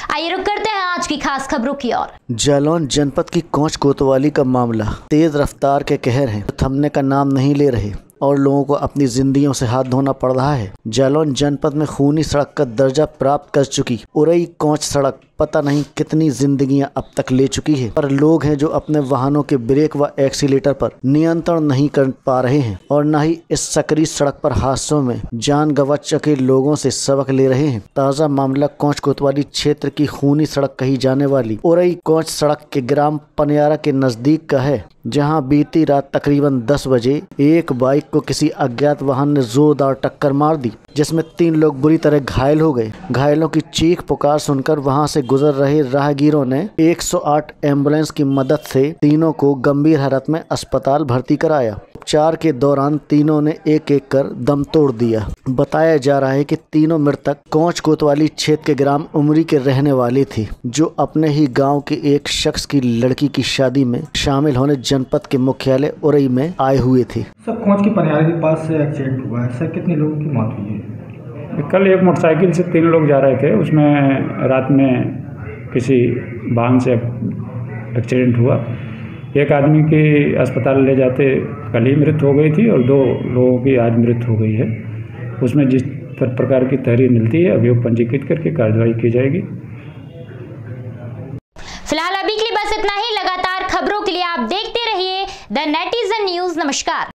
आइए रुक करते हैं आज की खास खबरों की ओर। जालौन जनपद की कोंच कोतवाली का मामला तेज रफ्तार के कहर है, थमने का नाम नहीं ले रहे और लोगों को अपनी जिंदगियों से हाथ धोना पड़ रहा है। जालौन जनपद में खूनी सड़क का दर्जा प्राप्त कर चुकी उरई कोंच सड़क पता नहीं कितनी जिंदगियां अब तक ले चुकी है, पर लोग हैं जो अपने वाहनों के ब्रेक व एक्सीलेटर पर नियंत्रण नहीं कर पा रहे हैं और न ही इस सकरी सड़क पर हादसों में जान गंवा चुके लोगों से सबक ले रहे हैं। ताज़ा मामला कोंच कोतवाली क्षेत्र की खूनी सड़क कही जाने वाली उरई कोंच सड़क के ग्राम पनियारा के नजदीक का है, जहां बीती रात तकरीबन 10 बजे एक बाइक को किसी अज्ञात वाहन ने जोरदार टक्कर मार दी, जिसमें 3 लोग बुरी तरह घायल हो गए। घायलों की चीख पुकार सुनकर वहां से गुजर रहे राहगीरों ने 108 एम्बुलेंस की मदद से तीनों को गंभीर हालत में अस्पताल भर्ती कराया। उपचार के दौरान तीनों ने एक एक कर दम तोड़ दिया। बताया जा रहा है कि तीनों मृतक कोंच कोतवाली क्षेत्र के ग्राम उमरी के रहने वाले थे, जो अपने ही गांव के एक शख्स की लड़की की शादी में शामिल होने जनपद के मुख्यालय उरई में आए हुए थे। सर, कोंच की पनियारा के पास से एक्सीडेंट हुआ है सर, कितने लोगों की मौत हुई है? कल एक मोटरसाइकिल से 3 लोग जा रहे थे, उसमें रात में किसी वाहन से एक्सीडेंट हुआ। एक आदमी की अस्पताल ले जाते कल ही मृत्यु हो गई थी और 2 लोगों की आज मृत्यु हो गई है। उसमें जिस प्रकार की तहरीर मिलती है अभियोग पंजीकृत करके कार्रवाई की जाएगी। फिलहाल अभी के लिए बस इतना ही। लगातार खबरों के लिए आप देखते रहिए द नेटिजन न्यूज। नमस्कार।